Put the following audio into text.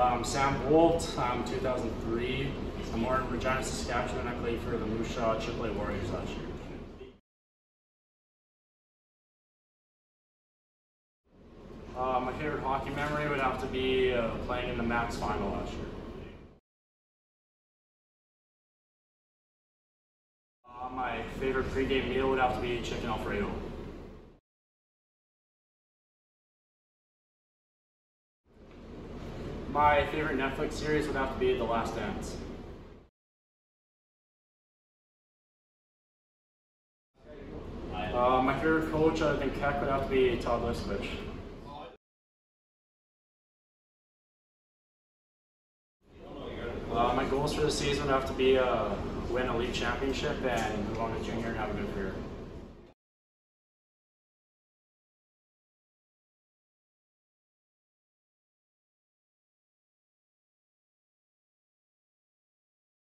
Sam Boldt, I'm 2003. I'm born in Regina, Saskatchewan. I played for the AAA Warriors last year. My favorite hockey memory would have to be playing in the Max final last year. My favorite pregame meal would have to be chicken Alfredo. My favorite Netflix series would have to be The Last Dance. My favorite coach, other than Keck, would have to be Todd Liskovich. My goals for the season would have to be win a league championship and move on to junior and have a good career.